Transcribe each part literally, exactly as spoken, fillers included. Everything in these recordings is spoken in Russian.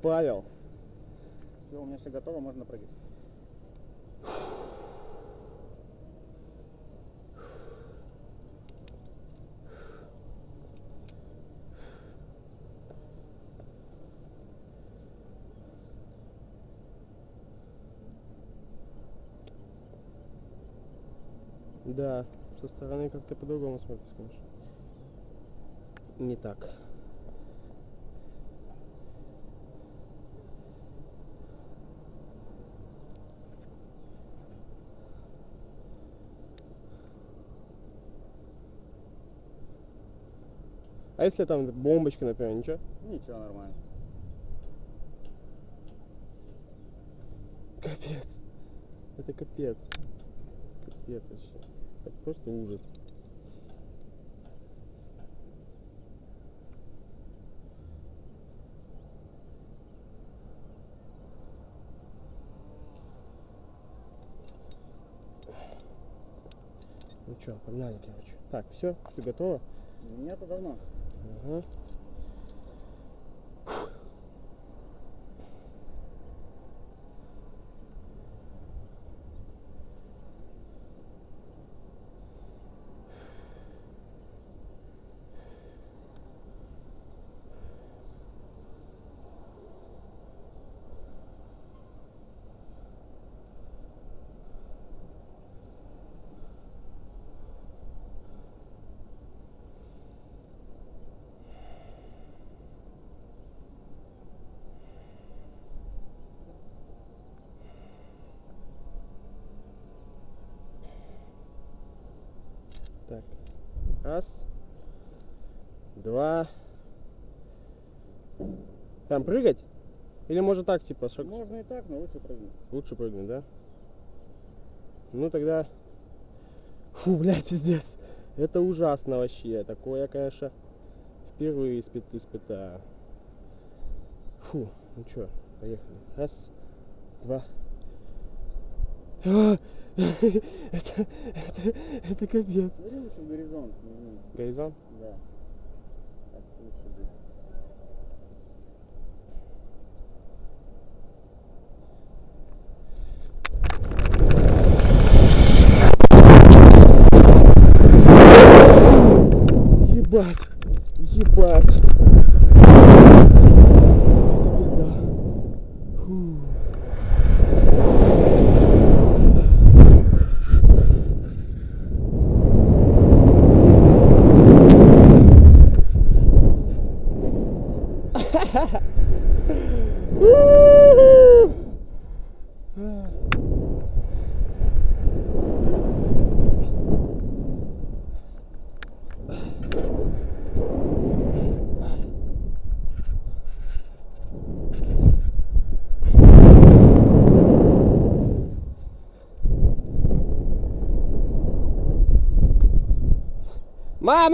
Павел. Все, у меня все готово, можно прыгать. Да, со стороны как-то по-другому смотрится, конечно. Не так. А если там бомбочка, например, ничего? Ничего, нормально. Капец. Это капец. Капец вообще. Это просто ужас. Ну что, погнали, короче. Так, все, ты готова? У меня-то давно. Ага. Так, раз, два. Там прыгать? Или может так, типа, шаг? Можно и так, но лучше прыгнуть. Лучше прыгнуть, да? Ну тогда... Фу, блядь, пиздец. Это ужасно вообще. Такое я, конечно, впервые испыт испытаю. Фу, ну чё, поехали. Раз, два. А, это, это, это капец. Смотри лучше в горизонт. Угу. Горизонт? Да. Так лучше будет. Ебать, ебать. Это пизда. Фу. Мама!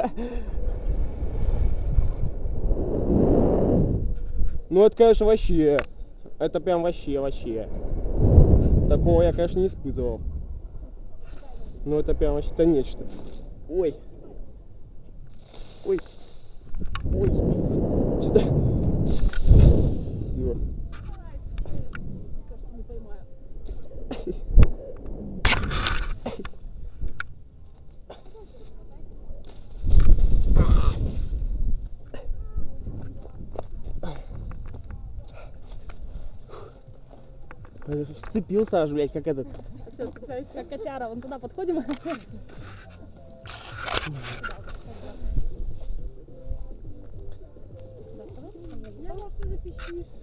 Ну это, конечно, вообще. Это прям вообще, вообще. Такого я, конечно, не испытывал. Но это прям вообще-то нечто. Ой. Ой. Ой. Что-то... Все. Кажется, не поймаю. Сцепился аж, блядь, как этот. Все, цепляюсь, как котяра. Вон туда подходим. Я, может, ты запищишь.